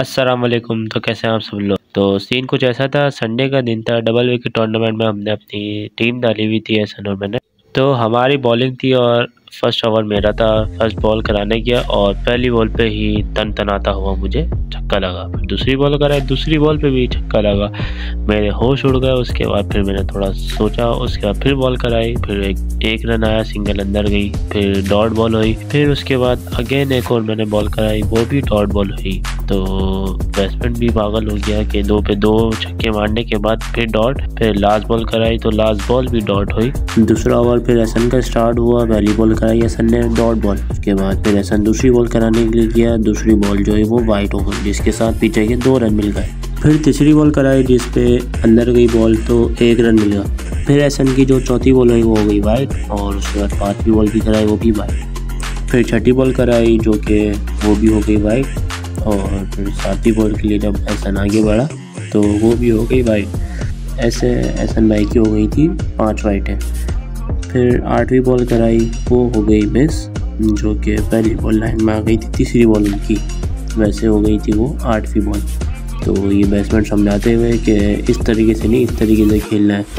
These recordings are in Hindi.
अस्सलाम वालेकुम। तो कैसे हैं आप सब लोग। तो सीन कुछ ऐसा था, संडे का दिन था, डबल विकेट टूर्नामेंट में हमने अपनी टीम डाली हुई थी एहसन और मैंने। तो हमारी बॉलिंग थी और फर्स्ट ओवर मेरा था। फर्स्ट बॉल कराने गया और पहली बॉल पे ही तनतनाता हुआ मुझे छक्का लगा। फिर दूसरी बॉल कराई, दूसरी बॉल पे भी छक्का लगा। मेरे होश उड़ गए। उसके बाद फिर मैंने थोड़ा सोचा, उसके बाद फिर बॉल कराई, फिर एक रन आया, सिंगल अंदर गई, फिर डॉट बॉल हुई। फिर उसके बाद अगेन एक और मैंने बॉल कराई, वो भी डॉट बॉल हुई। तो बैट्समैन भी पागल हो गया कि 2 पे 2 छक्के मारने के बाद फिर डॉट। फिर लास्ट बॉल कराई तो लास्ट बॉल भी डॉट हुई। दूसरा ओवर फिर एहसन का स्टार्ट हुआ। पहली बॉल कराई एहसन ने, डॉट बॉल। उसके बाद फिर एहसन दूसरी बॉल कराने के लिए गया। दूसरी बॉल जो है वो वाइड हो गई, जिसके साथ पीछे के 2 रन मिल गए। फिर तीसरी बॉल कराई जिस पे अंदर गई बॉल तो 1 रन मिला। फिर एहसन की जो चौथी बॉल हुई वो हो गई वाइड और उसके बाद 5वीं बॉल भी कराई, वो भी वाइड। फिर छठी बॉल कराई जो कि वो भी हो गई वाइड और फिर 7वीं बॉल के लिए जब एहसन आगे बढ़ा तो वो भी हो गई वाइड। ऐसे एहसन भाई की हो गई थी 5 वाइडें। फिर 8वीं बॉल कराई, वो हो गई मिस, जो कि पहली बॉल लाइन में आ गई थी तीसरी बॉल उनकी, वैसे हो गई थी वो 8वीं बॉल। तो ये बैट्समैन समझाते हुए कि इस तरीके से नहीं, इस तरीके से खेलना है।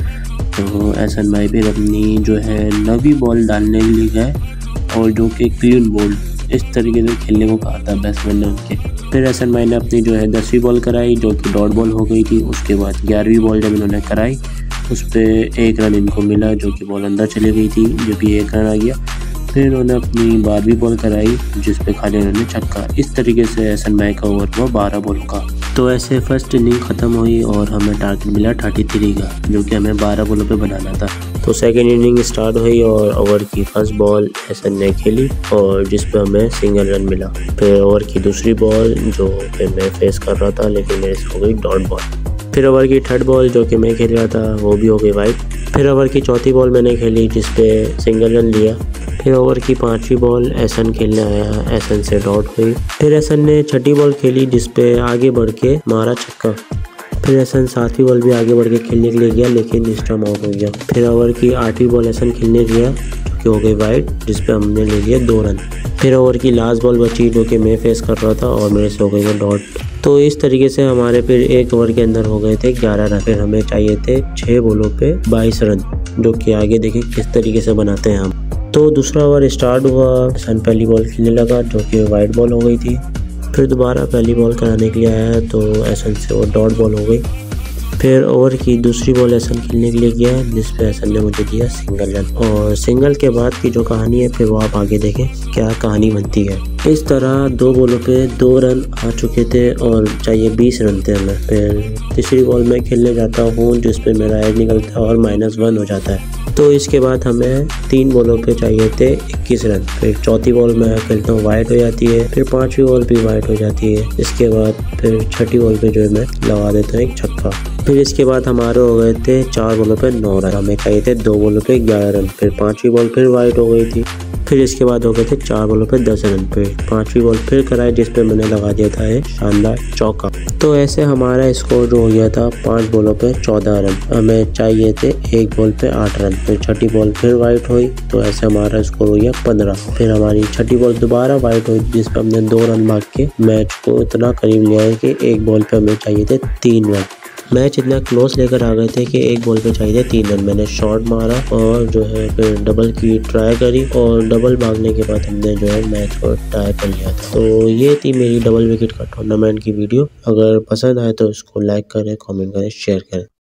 तो एहसन भाई फिर अपनी जो है 9वीं बॉल डालने के लिए गए और जो कि क्लीन बोल्ड, इस तरीके से खेलने को कहा था बैट्समैन ने उनके। फिर एहसन भाई ने अपनी जो है 10वीं बॉल कराई जो कि डॉट बॉल हो गई थी। उसके बाद 11वीं बॉल जब इन्होंने कराई उस पर 1 रन इनको मिला, जो कि बॉल अंदर चली गई थी, जब भी 1 रन आ गया। फिर इन्होंने अपनी 12वीं बॉल कराई जिस पे खाली इन्होंने छक्का। इस तरीके से एहसन भाई का ओवर हुआ 12 बॉलों का। तो ऐसे फर्स्ट इनिंग ख़त्म हुई और हमें टारगेट मिला 33 का, जो कि हमें 12 बॉलों पे बनाना था। तो सेकंड इनिंग स्टार्ट हुई और ओवर की फर्स्ट बॉल एहसन ने खेली और जिस पे हमें सिंगल रन मिला। फिर ओवर की दूसरी बॉल जो कि मैं फेस कर रहा था लेकिन मेरे से हो गई डॉट बॉल। फिर ओवर की थर्ड बॉल जो कि मैं खेल रहा था वो भी हो गई वाइड। फिर ओवर की चौथी बॉल मैंने खेली जिस पे सिंगल रन लिया। फिर ओवर की 5वीं बॉल एहसन खेलने आया, एहसन से डॉट हुई। फिर एहसन ने छठी बॉल खेली जिस पे आगे बढ़ के मारा छक्का। फिर एहसन 7वीं बॉल भी आगे बढ़ के खेलने के लिए गया लेकिन इस टाइम आउट हो गया। फिर ओवर की 8वीं बॉल एहसन खेलने गया जो कि हो गई वाइड, जिस पे हमने ले लिया 2 रन। फिर ओवर की लास्ट बॉल बची जो कि मैं फेस कर रहा था और मेरे से हो गई वो डॉट। तो इस तरीके से हमारे फिर एक ओवर के अंदर हो गए थे 11 रन। फिर हमें चाहिए थे 6 बॉलों पे 22 रन, जो कि आगे देखें किस तरीके से बनाते हैं हम। तो दूसरा ओवर स्टार्ट हुआ। एहसन पहली बॉल खेलने लगा जो कि वाइड बॉल हो गई थी। फिर दोबारा पहली बॉल कराने के लिए आया तो एहसन से वो डॉट बॉल हो गई। फिर ओवर की दूसरी बॉल एहसन खेलने के लिए गया जिस पे एहसन ने मुझे दिया सिंगल रन। और सिंगल के बाद की जो कहानी है फिर वो आप आगे देखें क्या कहानी बनती है। इस तरह 2 बॉलों पे 2 रन आ चुके थे और चाहिए 20 रन थे हमें। फिर तीसरी बॉल में खेलने जाता हूँ जिस पे मेरा एज निकलता है और -1 हो जाता है। तो इसके बाद हमें 3 बॉलों पे चाहिए थे 21 रन। फिर चौथी बॉल में खेलता हूँ वाइड हो जाती है। फिर 5वीं बॉल भी वाइड हो जाती है। इसके बाद फिर छठी बॉल पे जो है मैं लगा देता हूँ एक छक्का। फिर इसके बाद हमारे हो गए थे 4 बॉलों पे 9 रन। हमें चाहिए थे 2 बॉलों पे 11 रन। फिर 5वीं बॉल फिर वाइड हो गई थी। फिर इसके बाद हो गए थे 4 बॉलों पे 10 रन। फिर 5वीं बॉल फिर कराई जिस पे मैंने लगा दिया था एक शानदार चौका। तो ऐसे हमारा स्कोर जो हो गया था 5 बॉलों पे 14 रन। हमें चाहिए थे 1 बॉल पे 8 रन। फिर छठी बॉल फिर वाइड हुई तो ऐसे हमारा स्कोर हो गया 15। फिर हमारी छठी बॉल दोबारा वाइड हुई जिस पे हमने 2 रन मार के मैच को इतना करीब लिया है कि 1 बॉल पे हमें चाहिए थे 3 रन। मैच इतना क्लोज लेकर आ गए थे कि 1 बॉल पे चाहिए थे 3 रन। मैंने शॉट मारा और जो है फिर डबल की ट्राई करी और डबल भागने के बाद हमने जो है मैच को टाई कर लिया था। तो ये थी मेरी डबल विकेट का टूर्नामेंट की वीडियो। अगर पसंद आए तो इसको लाइक करें, कमेंट करें, शेयर करें।